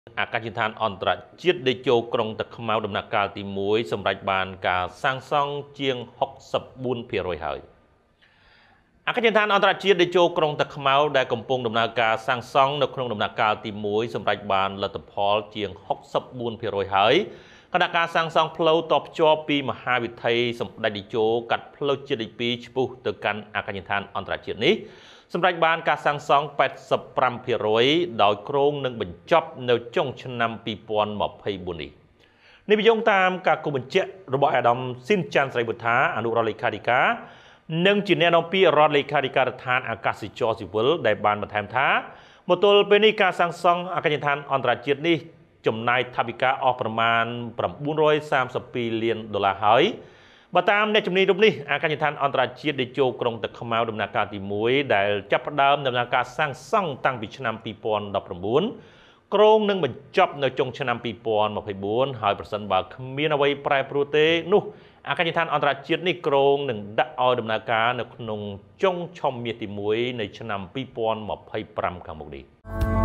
អាកាសយានដ្ឋានអន្តរជាតិដេជោក្រុងតាខ្មៅដំណាក់កាលទី1សម្រាប់បានការសាងសង់ជាង64%ហើយអាកាសយានដ្ឋានអន្តរជាតិដេជោក្រុងតាខ្មៅដែលកំពុងដំណើរការសាងសង់នៅក្នុងដំណាក់កាលទី1សម្រាប់បានលទ្ធផលជាង64%ហើយគណៈការសាងសង់ផ្លូវតភ្ជាប់ពីមហាវិថីសម្ដេចតេជោកាត់ផ្លូវជាតិលេខ2ឆ្ពោះទៅកាន់អាកាសយានដ្ឋានអន្តរជាតិនេះសម្រាប់បានការសាងសង់85%ដោយគ្រោងនឹងបញ្ចប់នៅចុងឆ្នាំ2024នេះនិយោងតាមការគូបញ្ជាក់របស់អាដាមស៊ីនចាន់ស្រីបុត្ថាអនុរដ្ឋលេខាធិការនិងជាអ្នកនាំពាក្យរដ្ឋលេខាធិការដ្ឋានអាកាសចរស៊ីវិលដែលបានបន្ថែមថាមកទល់ពេលនេះការសាងសង់អាកាសយានដ្ឋានអន្តរជាតិនេះចំណាយថវិកាអស់ប្រមាណ$932 លានហើយបើតាមអ្នកជំនាញរូបនេះអាកាសយានដ្ឋានអន្តរជាតិដេជោក្រុងតាខ្មៅដំណាក់កាលទី1ដែលចាប់ផ្ដើមដំណើរការសាងសង់តាំងពីឆ្នាំ2019គ្រោងនឹងបញ្ចប់នៅចុងឆ្នាំ2024ហើយប្រសិនបើគ្មានអ្វីប្រែប្រួលទេនោះអាកាសយានដ្ឋានអន្តរជាតិនេះគ្រោងនឹងដាក់ឲ្យដំណើរការនៅក្នុងចុងឆមាសទី1នៃឆ្នាំ2025ខាងមុខនេះ